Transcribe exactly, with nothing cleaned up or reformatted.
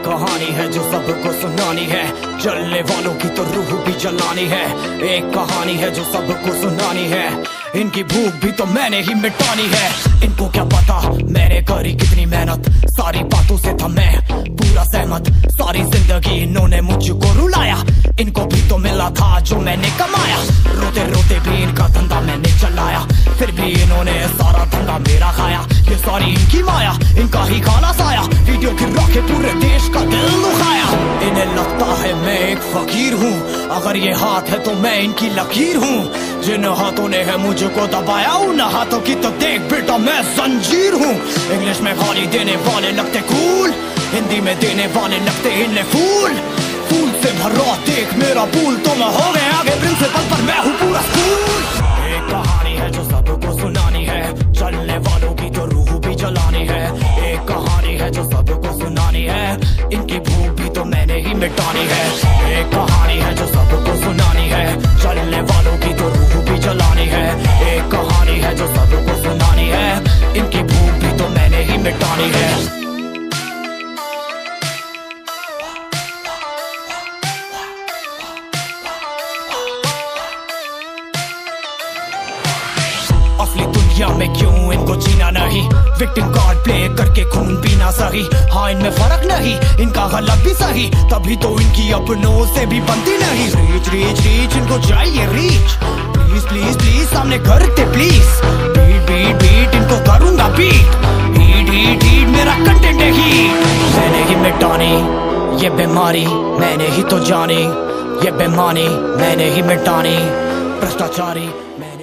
कहानी है जो सबको सुनानी है, जलने वालों की तो रूह भी जलानी है। एक कहानी है जो सबको सुनानी है, इनकी भूख भी तो मैंने ही मिटानी है। इनको क्या पता मैंने करी कितनी मेहनत, सारी बातों से था मैं पूरा सहमत। सारी जिंदगी इन्होंने मुझको रुलाया, इनको भी तो मिला था जो मैंने कमाया। रोते रोते भी इनका धंधा मैंने चलाया, फिर भी इन्होंने सारा धंधा मेरा खाया। ये सारी इनकी माया, इनका ही खाना साया, वीडियो गिरा के पूरे देश का दिल दुखाया। इन्हें लगता है मैं एक फकीर हूँ, अगर ये हाथ है तो मैं इनकी लकीर हूँ। जिन हाथों ने है मुझको दबाया, उन हाथों की तो देख बेटा मैं जंजीर हूँ। इंग्लिश में गाली देने वाले लगते कूल, हिंदी में देने वाले लगते इन्हें फूल। फूल से भरा देख मेरा पूल, तो मैं हो गया आगे प्रिंसिपल पर मैं हूँ पूरा स्कूल। एक कहानी है जो सबको सुनानी है, चलने वालों की तो रूह भी जलानी है। एक कहानी है जो सबको सुनानी है, इनकी भूख भी तो मैंने ही मिटानी है। एक कहानी है जो सबको सुनानी है, चलने वालों की तो रूह भी जलानी है। एक कहानी है जो सबको सुनानी है, इनकी भूख भी तो मैंने ही मिटानी है। असली दुनिया में क्यों इनको जीना नहीं, विक्टिम कार्ड प्ले करके खून पीना सही। हाँ इनमें फर्क नहीं, इनका गलत भी सही, तभी तो इनकी अपनों से भी बनती नहीं। रीच रीच रीच इनको चाहिए रीच, प्लीज प्लीज प्लीज सामने करते प्लीज। बीट बीट बीट इनको करूंगा बीट, हीट हीट हीट मेरा कंटेंट है हीट। मैंने ही मिटानी ये बीमारी, मैंने ही तो जानी ये बेमानी, मैंने ही मिटानी भ्रष्टाचारी मैंने